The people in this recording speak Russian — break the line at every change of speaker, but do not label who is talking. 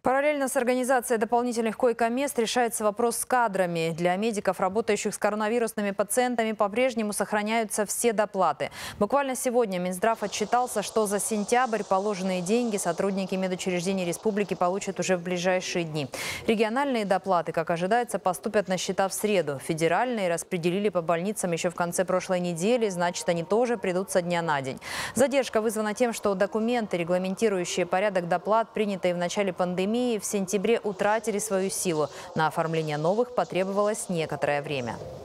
Параллельно с организацией дополнительных койко-мест решается вопрос с кадрами. Для медиков, работающих с коронавирусными пациентами, по-прежнему сохраняются все доплаты. Буквально сегодня Минздрав отчитался, что за сентябрь положенные деньги сотрудники медучреждений республики получат уже в ближайшие дни. Региональные доплаты, как ожидается, поступят на счета в среду. Федеральные распределили по больницам еще в конце прошлой недели, значит, они тоже придут со дня на день. Задержка вызвана тем, что документы, регламентирующие порядок доплат, принятые в начале пандемии, в сентябре утратили свою силу. На оформление новых потребовалось некоторое время.